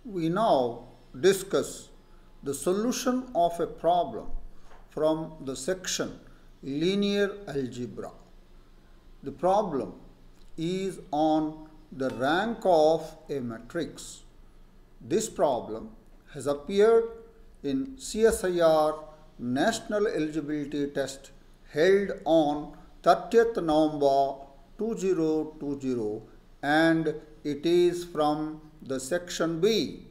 We now discuss the solution of a problem from the section Linear Algebra. The problem is on the rank of a matrix. This problem has appeared in CSIR National Eligibility Test held on 30th November 2020, and it is from the section B.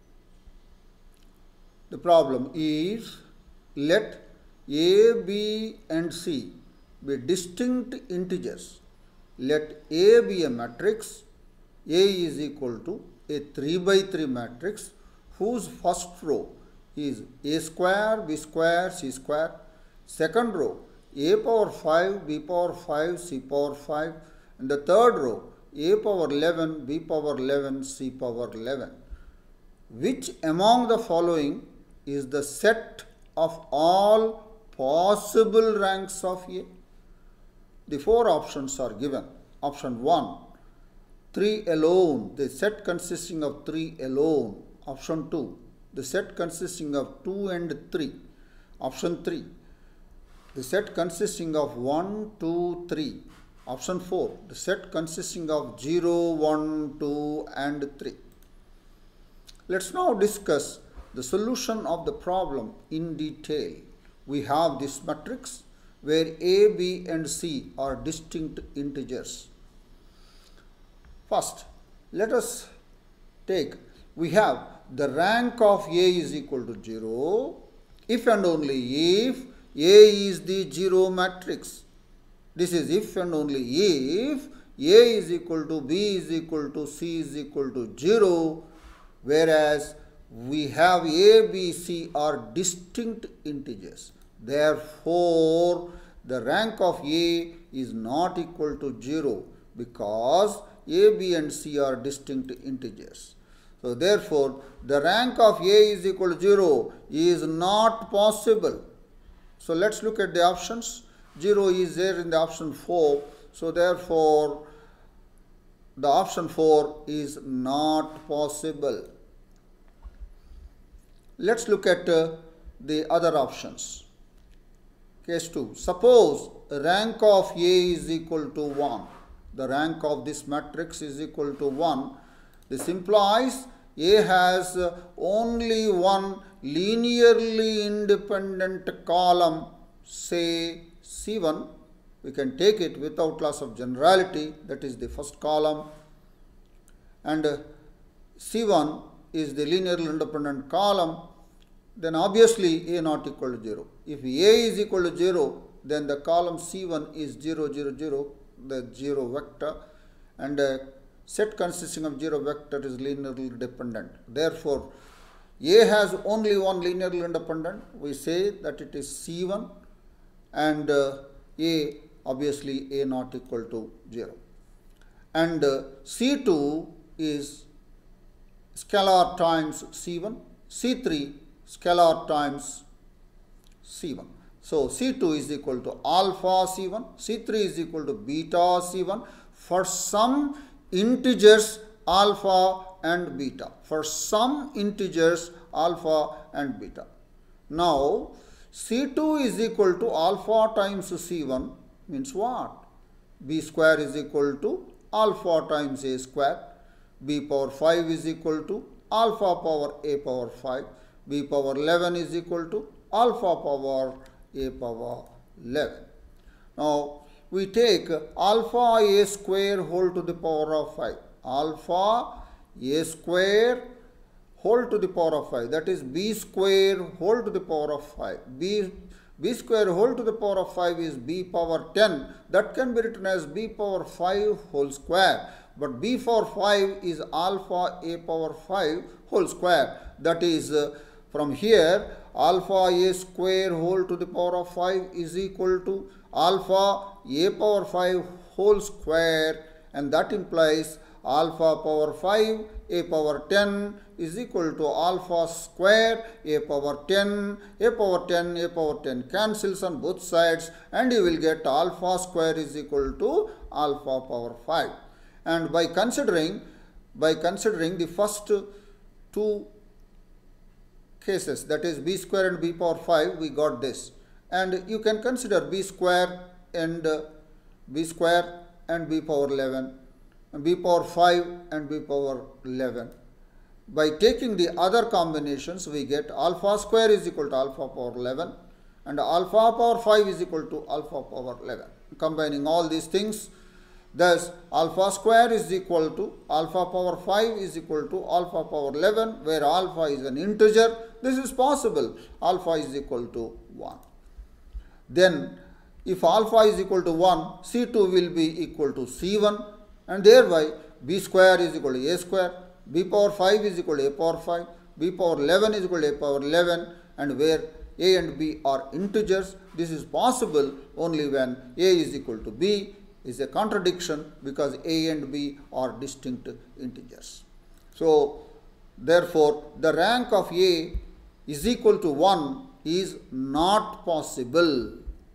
The problem is, let A, B and C be distinct integers. Let A be a matrix. A is equal to a 3 by 3 matrix whose first row is A square, B square, C square. Second row A power 5, B power 5, C power 5. And the third row A power 11, B power 11, C power 11. Which among the following is the set of all possible ranks of A? The four options are given. Option 1, 3 alone, the set consisting of 3 alone. Option 2, the set consisting of 2 and 3. Option 3, the set consisting of 1, 2, 3. Option 4, the set consisting of 0, 1, 2 and 3. Let's now discuss the solution of the problem in detail. We have this matrix where A, B and C are distinct integers. First, let us take, we have the rank of A is equal to 0 if and only if A is the 0 matrix. This is if and only if A is equal to B is equal to C is equal to 0, whereas we have A, B, C are distinct integers. Therefore, the rank of A is not equal to 0 because A, B and C are distinct integers. So, therefore, the rank of A is equal to 0 is not possible. So, let us look at the options. 0 is there in the option 4. So, therefore, the option 4 is not possible. Let us look at the other options. Case 2. Suppose rank of A is equal to 1. The rank of this matrix is equal to 1. This implies A has only one linearly independent column, say C1. We can take it without loss of generality, that is the first column. And C1 is the linearly independent column, then obviously A not equal to 0. If A is equal to 0, then the column C1 is 0, 0, 0, the 0 vector, and set consisting of 0 vector is linearly dependent. Therefore, A has only one linearly independent. We say that it is C1, and A, obviously A not equal to 0. And C2 is scalar times C1, C3 scalar times C1. So, C2 is equal to alpha C1, C3 is equal to beta C1 for some integers alpha and beta. For some integers alpha and beta. Now, C2 is equal to alpha times C1 means what? B square is equal to alpha times A square. B power 5 is equal to alpha power A power 5. B power 11 is equal to alpha power A power 11. Now, we take alpha A square whole to the power of 5. Alpha A square whole to the power of 5. That is B square whole to the power of 5. B square whole to the power of 5 is B power 10. That can be written as B power 5 whole square. But B power 5 is alpha A power 5 whole square. That is from here alpha A square whole to the power of 5 is equal to alpha A power 5 whole square, and that implies alpha power 5 A power 10 is equal to alpha square A power 10, A power 10, A power 10 cancels on both sides, and you will get alpha square is equal to alpha power 5. And by considering the first two cases, that is b square and b power 5, we got this. And you can consider b square and b square and b power 11, and b power 5 and b power 11. By taking the other combinations, we get alpha square is equal to alpha power 11 and alpha power 5 is equal to alpha power 11. Combining all these things, thus alpha square is equal to alpha power 5 is equal to alpha power 11, where alpha is an integer. This is possible. Alpha is equal to 1. Then if alpha is equal to 1, C2 will be equal to C1, and thereby b square is equal to a square, b power 5 is equal to a power 5, b power 11 is equal to a power 11, and where a and b are integers. This is possible only when a is equal to b is a contradiction, because a and b are distinct integers. So therefore the rank of a is equal to 1 is not possible.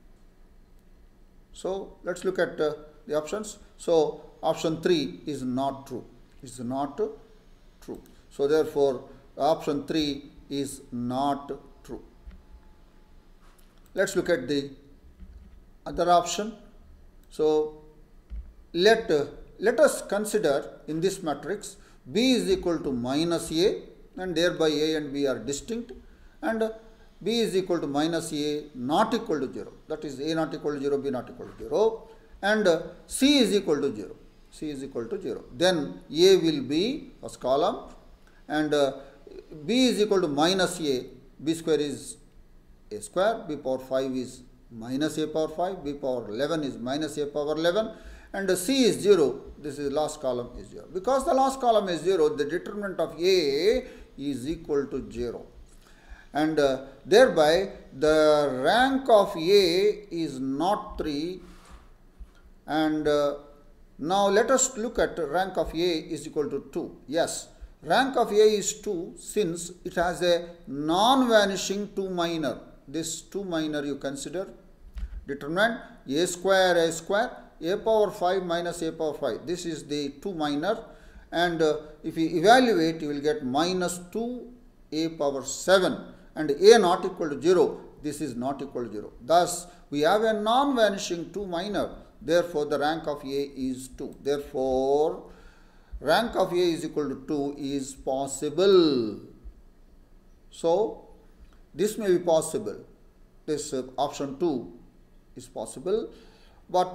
So let's look at the options. So option 3 is not true. Is not true. So therefore option 3 is not true. Let's look at the other option. So let us consider in this matrix b is equal to minus a, and thereby a and b are distinct, and b is equal to minus a not equal to 0. That is a not equal to 0, b not equal to 0, and c is equal to 0. C is equal to 0. Then a will be first column, and b is equal to minus a, b square is a square, b power 5 is minus a power 5, b power 11 is minus a power 11, and c is 0. This is last column is 0. Because the last column is 0, the determinant of a is equal to 0. And thereby the rank of a is not 3. And now let us look at rank of a is equal to 2. Yes, rank of a is 2 since it has a non-vanishing 2 minor. This 2 minor you consider. Determinant a square, a power 5 minus a power 5. This is the 2 minor, and if you evaluate, you will get minus 2 a power 7, and a not equal to 0. This is not equal to 0. Thus, we have a non-vanishing 2 minor. Therefore, the rank of a is 2. Therefore, rank of a is equal to 2 is possible. So, this may be possible. This option 2 is possible, but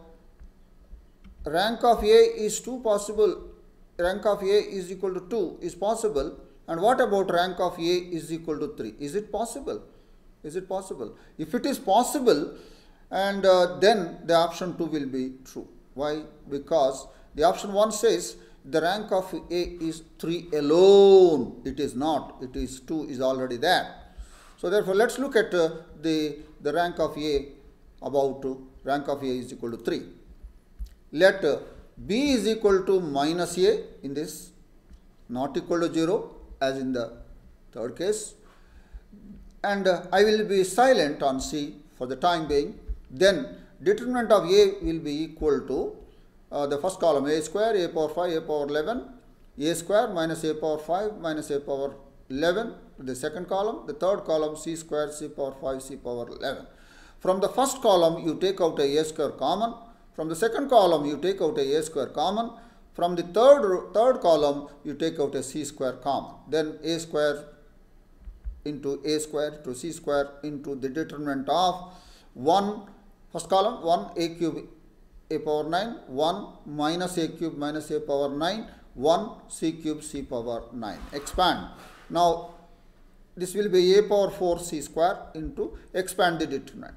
rank of a is 2 possible. Rank of a is equal to 2 is possible. And what about rank of a is equal to 3? Is it possible? Is it possible? If it is possible, and then the option 2 will be true. Why? Because the option 1 says the rank of a is 3 alone. It is not. It is 2 is already there. So therefore, let's look at the rank of a about rank of a is equal to 3. Let b is equal to minus a in this, not equal to 0 as in the third case, and I will be silent on C for the time being. Then determinant of a will be equal to the first column a square, a power 5, a power 11, a square minus a power 5 minus a power 11, the second column. The third column c square, c power 5, c power 11. From the first column you take out a square common. From the second column you take out a square common. From the third column you take out a c square common. Then a square into a square to c square into the determinant of 1, first column 1 a cube a power 9, 1 minus a cube minus a power 9, 1 c cube c power 9. Expand. Now this will be a power 4 c square into expand the determinant.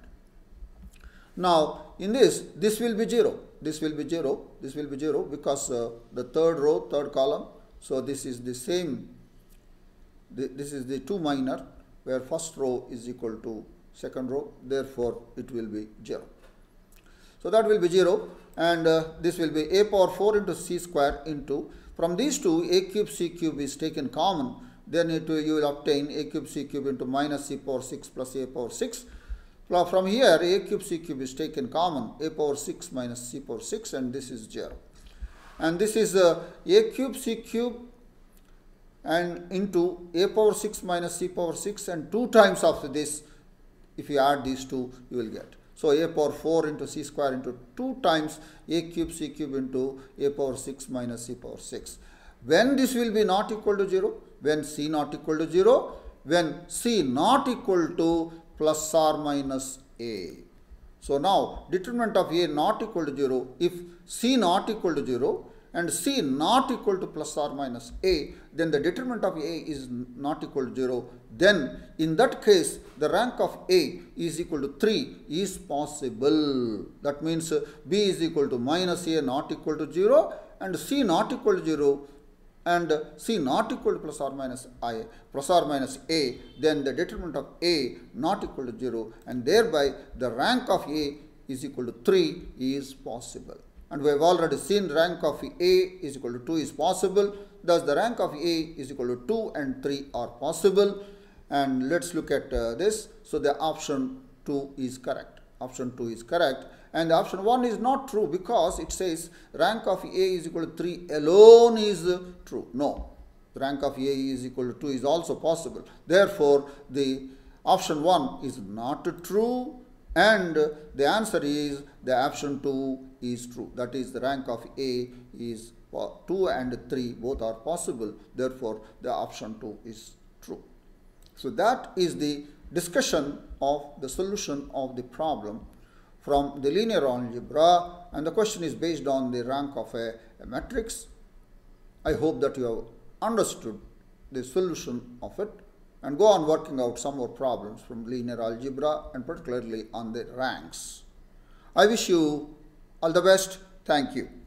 Now in this will be 0. This will be 0. This will be 0 because the third row, third column. So this is the same. This is the 2 minor, where first row is equal to second row. Therefore, it will be 0. So that will be 0, and this will be a power 4 into c square into, from these two, a cube c cube is taken common. Then you will obtain a cube c cube into minus c power 6 plus a power 6. From here, a cube c cube is taken common, a power 6 minus c power 6, and this is 0. And this is a cube c cube and into a power 6 minus c power 6, and 2 times of this, if you add these two, you will get. So a power 4 into c square into 2 times a cube c cube into a power 6 minus c power 6. When this will be not equal to 0? When c not equal to 0? When c not equal to plus or minus a. So now determinant of a not equal to 0, if c not equal to 0 and c not equal to plus or minus a, then the determinant of a is not equal to 0. Then in that case, the rank of a is equal to 3 is possible. That means b is equal to minus a not equal to 0 and c not equal to 0 and c not equal to plus or minus a, then the determinant of a not equal to 0, and thereby the rank of a is equal to 3 is possible. And we have already seen rank of a is equal to 2 is possible. Thus the rank of a is equal to 2 and 3 are possible. And let's look at this. So the option 2 is correct. Option 2 is correct. And the option 1 is not true because it says rank of a is equal to 3 alone is true. No. Rank of a is equal to 2 is also possible. Therefore, the option 1 is not true, and the answer is the option 2 is true. That is, the rank of a is 2 and 3 both are possible. Therefore, the option 2 is true. So that is the discussion of the solution of the problem from the linear algebra, and the question is based on the rank of a matrix. I hope that you have understood the solution of it, and go on working out some more problems from linear algebra and particularly on the ranks. I wish you all the best. Thank you.